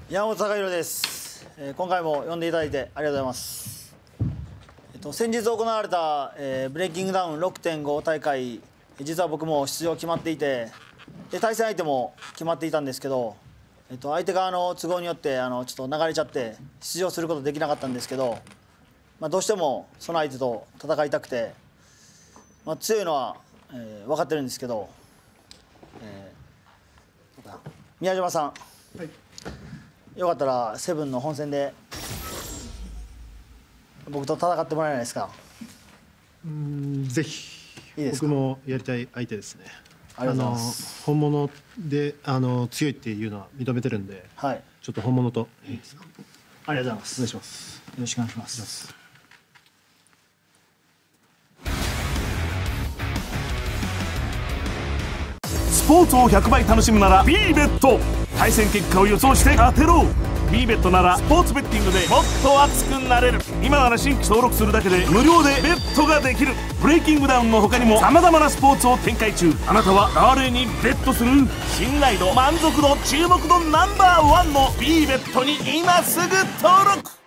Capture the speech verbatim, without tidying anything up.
山本貴弘です、えー、今回も呼んでいただいてありがとうございます。えっと、先日行われた、えー、ブレイキングダウン ろくてんご 大会、実は僕も出場決まっていて、で対戦相手も決まっていたんですけど、えっと、相手側の都合によってあのちょっと流れちゃって出場することできなかったんですけど、まあ、どうしてもその相手と戦いたくて、まあ、強いのは、えー、分かってるんですけど、えー、宮島さん、はい、よかったらセブンの本戦で僕と戦ってもらえないですか。 うーん、ぜひ。 いいですか。 僕もやりたい相手ですね。 ありがとうございます。 本物であの強いっていうのは認めてるんで、はい、ちょっと本物といいですか。 ありがとうございます。 お願いします。 よろしくお願いします。 スポーツをひゃくばい楽しむなら ビーベット。対戦結果を予想して当てろ。 ビーベットならスポーツベッティングでもっと熱くなれる。今なら新規登録するだけで無料でベットができる。ブレイキングダウンの他にもさまざまなスポーツを展開中。あなたは誰にベットする？信頼度、満足度、注目度ナンバーワンの ビーベットに今すぐ登録。